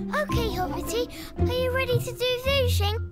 Okay, Hoppity, are you ready to do Zooshing?